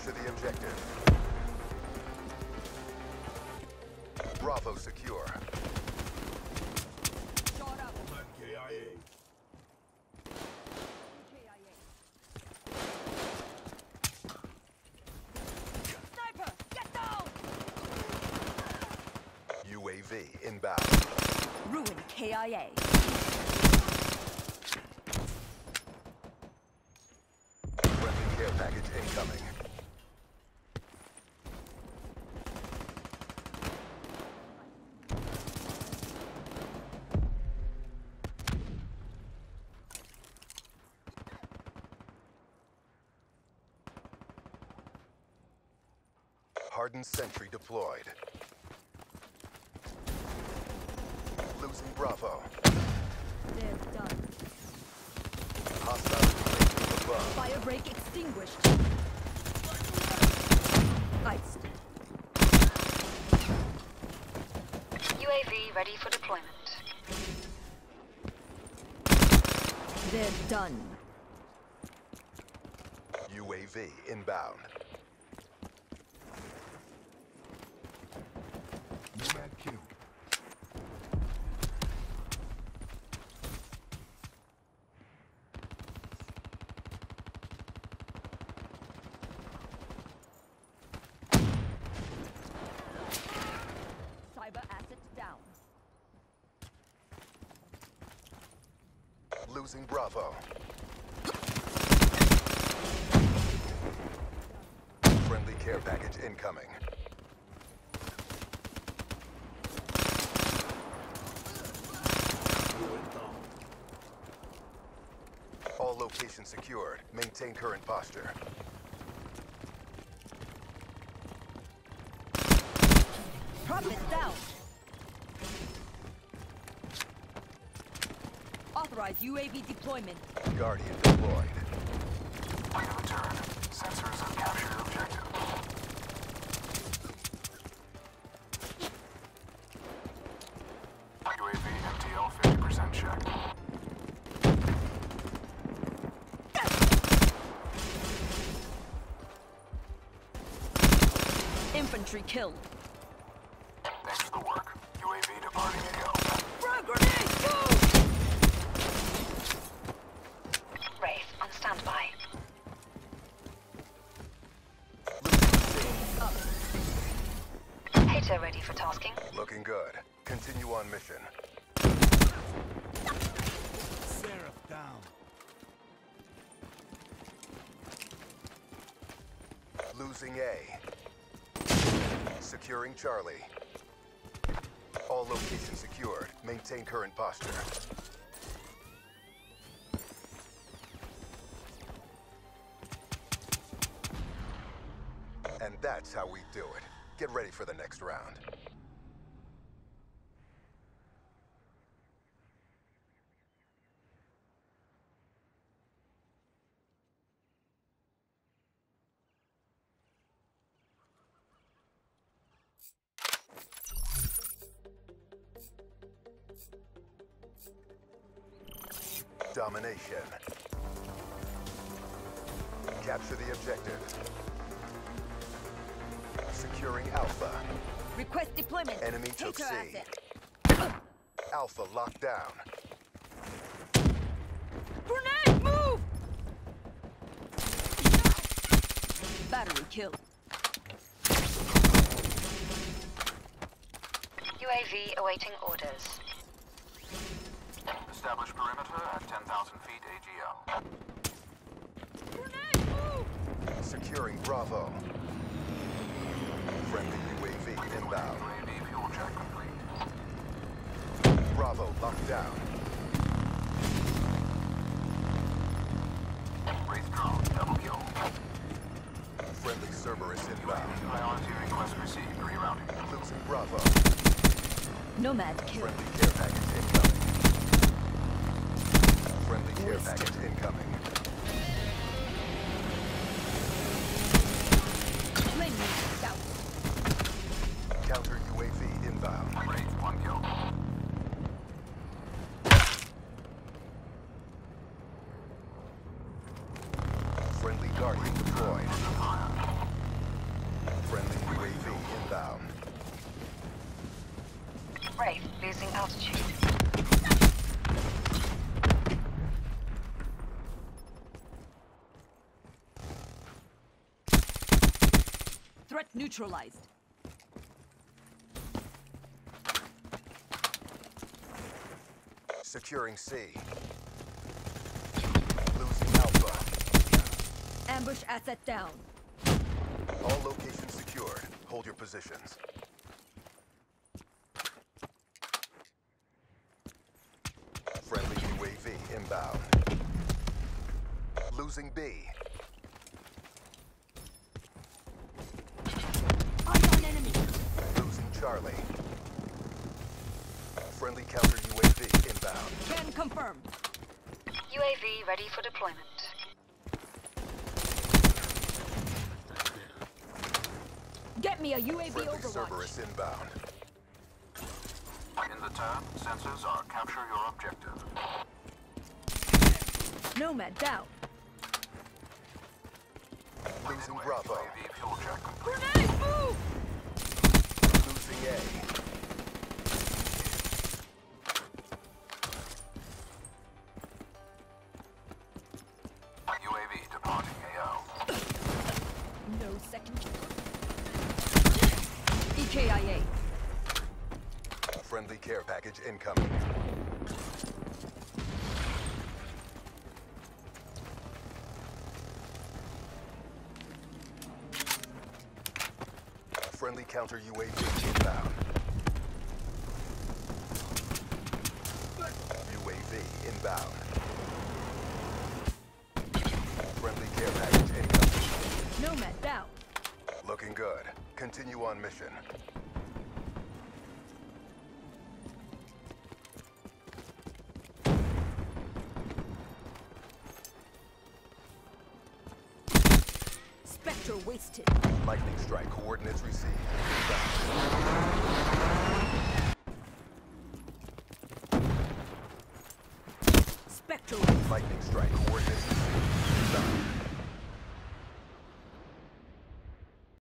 Capture the objective. Bravo secure. KIA. Sniper, get down! UAV inbound. Ruin KIA. Friendly care package incoming. Hardened sentry deployed. Losing Bravo. They're done. Hostile UAV above. Fire break extinguished. Heist. UAV ready for deployment. They're done. UAV inbound. Nomad kill. Cyber asset down. Losing Bravo. Friendly care package incoming. All locations secured. Maintain current posture. Prophet down. Authorize UAV deployment. Guardian deployed. Point of return. Sensors have captured objective. UAV MTL 50% check. Infantry killed. Thanks for the work. UAV departing AO. Frag grenade, go! Wraith on standby. Hater ready for tasking. Looking good. Continue on mission. Seraph down. Losing A. Securing Charlie. All locations secured. Maintain current posture. And that's how we do it. Get ready for the next round. Domination. Capture the objective. Securing Alpha. Request deployment. Enemy took Hater C. asset. Alpha locked down. Grenade, move! Battery killed. UAV awaiting orders. Establish perimeter at 10,000 feet AGL. Grenade, move! Securing Bravo. Friendly UAV inbound. UAV fuel check complete. Bravo locked down. Wraith drone, double kill. Friendly Cerberus inbound. Priority request received. Rerouting. Losing Bravo. Nomad killed. Friendly care package incoming. Friendly care package incoming. Flame out. Counter UAV inbound. Wraith, 1 kill. Friendly Guardian deployed. Threat neutralized. Securing C. Losing Alpha. Ambush asset down. All locations secured. Hold your positions. Friendly UAV inbound. Losing B. Eye on enemy. Losing Charlie. Friendly counter UAV inbound. Can confirm. UAV ready for deployment. Get me a UAV Friendly overwatch. Cerberus inbound. In the turn, sensors are capture your objective. Nomad down. Losing Bravo. UAV fuel check complete. Grenade, move! Losing A. UAV departing AO. No second. EKIA. Friendly care package incoming. Friendly counter UAV inbound. UAV inbound. Friendly care package incoming. Nomad down. Looking good. Continue on mission. Spectre wasted. Lightning strike coordinates received. Spectre. Lightning strike coordinates received. Inbound.